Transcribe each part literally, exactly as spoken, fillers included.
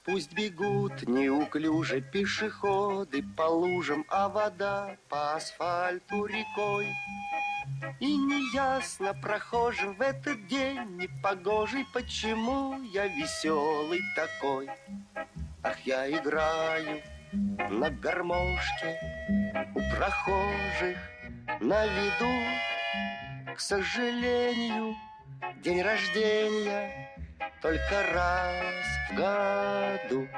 Пусть бегут неуклюже пешеходы по лужам, а вода по асфальту рекой. И неясно прохожим в этот день непогожий, почему я веселый такой. Ах, я играю на гармошке у прохожих на виду. К сожалению, день рождения только раз в году.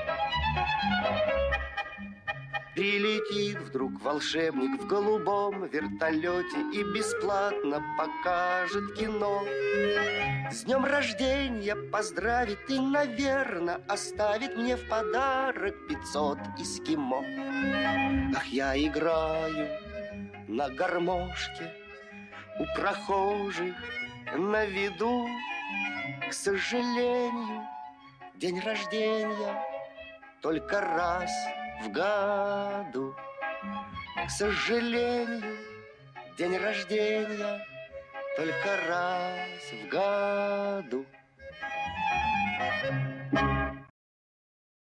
Прилетит вдруг волшебник в голубом вертолете и бесплатно покажет кино. С днем рождения поздравит и, наверное, оставит мне в подарок пятьсот эскимо. Ах, я играю на гармошке у прохожих на виду. К сожалению, день рождения только раз в году. К сожалению, день рождения только раз в году.